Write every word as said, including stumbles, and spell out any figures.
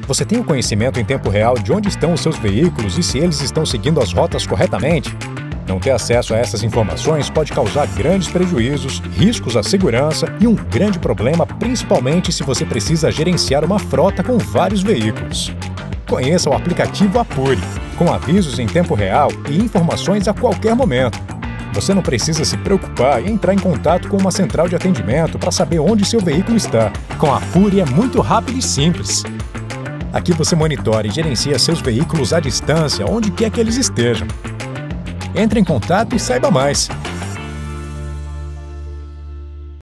Você tem o conhecimento em tempo real de onde estão os seus veículos e se eles estão seguindo as rotas corretamente? Não ter acesso a essas informações pode causar grandes prejuízos, riscos à segurança e um grande problema, principalmente se você precisa gerenciar uma frota com vários veículos. Conheça o aplicativo Apure, com avisos em tempo real e informações a qualquer momento. Você não precisa se preocupar em entrar em contato com uma central de atendimento para saber onde seu veículo está. Com a Apure é muito rápido e simples. Aqui você monitora e gerencia seus veículos à distância, onde quer que eles estejam. Entre em contato e saiba mais.